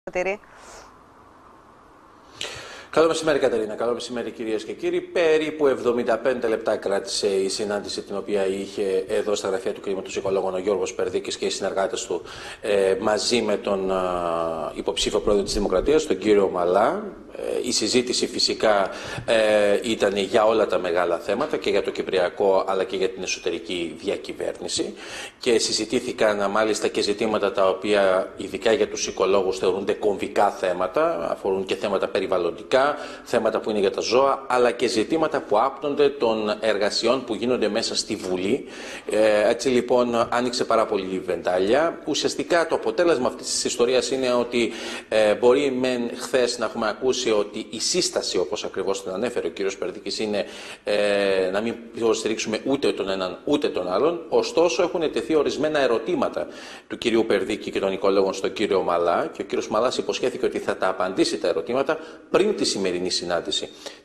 Καλό μεσημέρι, Κατερίνα. Καλό μεσημέρι, κυρίες και κύριοι. Περίπου 75 λεπτά κράτησε η συνάντηση την οποία είχε εδώ στα γραφεία του κινήματος οικολόγων ο Γιώργος Περδίκης και οι συνεργάτες του μαζί με τον υποψήφιο πρόεδρο της Δημοκρατίας, τον κύριο Μαλά. Η συζήτηση φυσικά ήταν για όλα τα μεγάλα θέματα και για το Κυπριακό αλλά και για την εσωτερική διακυβέρνηση και συζητήθηκαν μάλιστα και ζητήματα τα οποία ειδικά για τους οικολόγους θεωρούνται κομβικά θέματα, αφορούν και θέματα περιβαλλοντικά, θέματα που είναι για τα ζώα αλλά και ζητήματα που άπτονται των εργασιών που γίνονται μέσα στη Βουλή. Έτσι λοιπόν άνοιξε πάρα πολύ η βεντάλια. Ουσιαστικά το αποτέλεσμα αυτής της ιστορίας είναι ότι μπορεί μεν χθες να έχουμε ακούσει ότι η σύσταση, όπως ακριβώς την ανέφερε ο κύριος Περδίκης, είναι να μην υποστηρίξουμε ούτε τον έναν ούτε τον άλλον. Ωστόσο, έχουν τεθεί ορισμένα ερωτήματα του κυρίου Περδίκη και των οικολόγων στον κύριο Μαλά και ο κύριος Μαλάς υποσχέθηκε ότι θα τα απαντήσει τα ερωτήματα πριν τη σημερινή συνάντηση,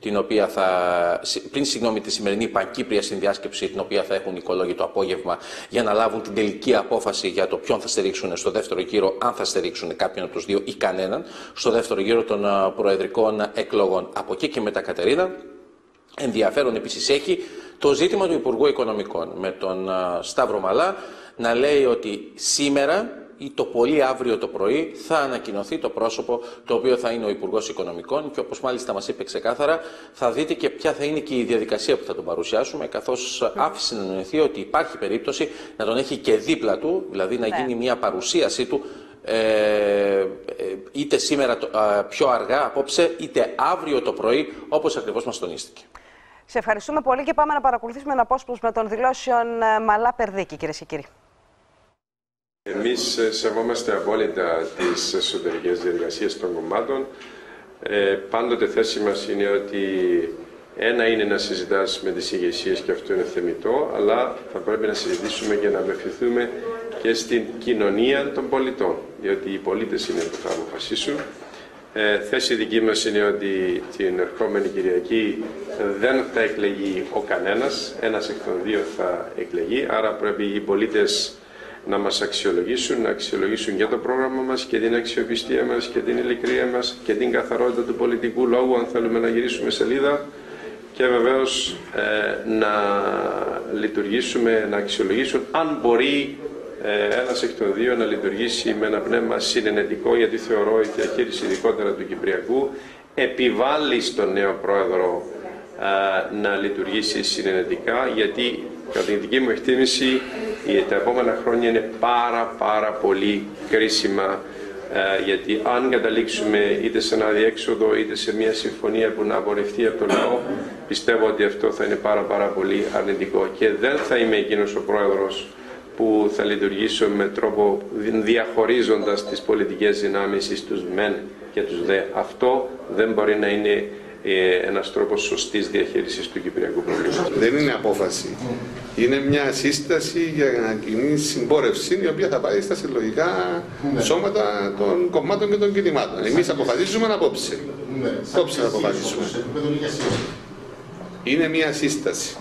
πριν τη σημερινή πανκύπρια συνδιάσκεψη, την οποία θα έχουν οι οικολόγοι το απόγευμα για να λάβουν την τελική απόφαση για το ποιον θα στηρίξουν στο δεύτερο γύρο, αν θα στηρίξουν κάποιον από τους δύο ή κανέναν, στο δεύτερο γύρο των προεδρικών εκλογών. Από εκεί και μετά, Κατερίνα, ενδιαφέρον επίσης έχει το ζήτημα του Υπουργού Οικονομικών, με τον Σταύρο Μαλά να λέει ότι σήμερα ή το πολύ αύριο το πρωί θα ανακοινωθεί το πρόσωπο το οποίο θα είναι ο Υπουργός Οικονομικών και όπως μάλιστα μας είπε ξεκάθαρα θα δείτε και ποια θα είναι και η διαδικασία που θα τον παρουσιάσουμε, καθώς άφησε να εννοηθεί ότι υπάρχει περίπτωση να τον έχει και δίπλα του, δηλαδή να γίνει μια παρουσίασή του είτε σήμερα πιο αργά απόψε είτε αύριο το πρωί, όπως ακριβώς μας τονίστηκε. Σε ευχαριστούμε πολύ και πάμε να παρακολουθήσουμε ένα απόσπασμα των δηλώσεων Μαλά Περδίκη, κυρίες και κύριοι. Εμείς σεβόμαστε απόλυτα τις εσωτερικές διαδικασίες των κομμάτων. Πάντοτε θέση μας είναι ότι ένα είναι να συζητάς με τις ηγεσίες και αυτό είναι θεμιτό, αλλά θα πρέπει να συζητήσουμε και να απευθυνθούμε και στην κοινωνία των πολιτών, διότι οι πολίτες είναι που θα αποφασίσουν. Θέση δική μας είναι ότι την ερχόμενη Κυριακή δεν θα εκλεγεί ο κανένας, ένας εκ των δύο θα εκλεγεί, άρα πρέπει οι πολίτες να μας αξιολογήσουν, να αξιολογήσουν και το πρόγραμμα μας και την αξιοπιστία μας και την ειλικρία μας και την καθαρότητα του πολιτικού λόγου, αν θέλουμε να γυρίσουμε σελίδα, και βεβαίως να λειτουργήσουμε, να αξιολογήσουν αν μπορεί ένας εκ των δύο να λειτουργήσει με ένα πνεύμα συνενετικό, γιατί θεωρώ η διαχείριση ειδικότερα του Κυπριακού επιβάλλει στον νέο πρόεδρο να λειτουργήσει συνενετικά, γιατί κατά την δική μου εκτίμηση τα επόμενα χρόνια είναι πάρα πολύ κρίσιμα, γιατί αν καταλήξουμε είτε σε ένα αδιέξοδο είτε σε μια συμφωνία που να απορρευτεί από το λαό, πιστεύω ότι αυτό θα είναι πάρα πολύ αρνητικό και δεν θα είμαι εκείνος ο πρόεδρος που θα λειτουργήσω με τρόπο διαχωρίζοντας τις πολιτικές δυνάμεις στους μεν και τους δε. Αυτό δεν μπορεί να είναι ένας τρόπος σωστής διαχείρισης του κυπριακού προβλήματος. Δεν είναι απόφαση. Είναι μια σύσταση για κοινή συμπόρευση η οποία θα πάει στα συλλογικά σώματα των κομμάτων και των κινημάτων. Εμείς αποφασίζουμε απόψε. Απόψε θα αποφασίσουμε. Είναι μια σύσταση.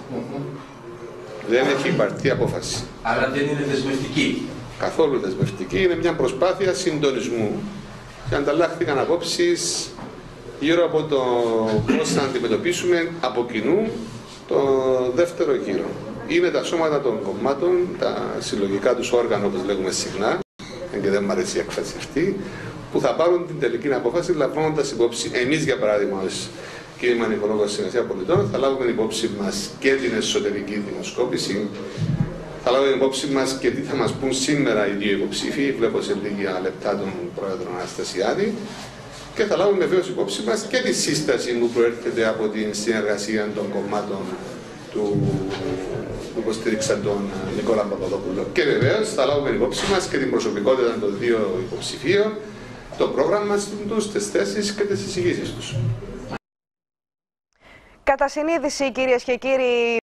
Δεν έχει υπαρθεί απόφαση. Άρα δεν είναι δεσμευτική. Καθόλου δεσμευτική. Είναι μια προσπάθεια συντονισμού. Και ανταλλάχθηκαν απόψεις γύρω από το πώς θα αντιμετωπίσουμε από κοινού το δεύτερο γύρο. Είναι τα σώματα των κομμάτων, τα συλλογικά τους όργανα, όπως λέγουμε συχνά, και δεν μου αρέσει η έκφραση αυτή, που θα πάρουν την τελική απόφαση λαμβάνοντας υπόψη. Εμείς, για παράδειγμα, ως κίνημα Οικολόγων Συνεργασία Πολιτών, θα λάβουμε υπόψη μας και την εσωτερική δημοσκόπηση, θα λάβουμε υπόψη μας και τι θα μας πούν σήμερα οι δύο υποψήφοι. Βλέπω σε λίγα λεπτά τον πρόεδρο Αναστασιάδη. Και θα λάβουμε βεβαίως υπόψη μας και τη σύσταση που προέρχεται από την συνεργασία των κομμάτων που υποστήριξαν τον Νικόλα Παπαδόπουλο. Και βεβαίως θα λάβουμε υπόψη μας και την προσωπικότητα των δύο υποψηφίων, το πρόγραμμα τους, τις θέσεις και τις εισηγήσεις τους. Κατά συνείδηση, κυρίες και κύριοι,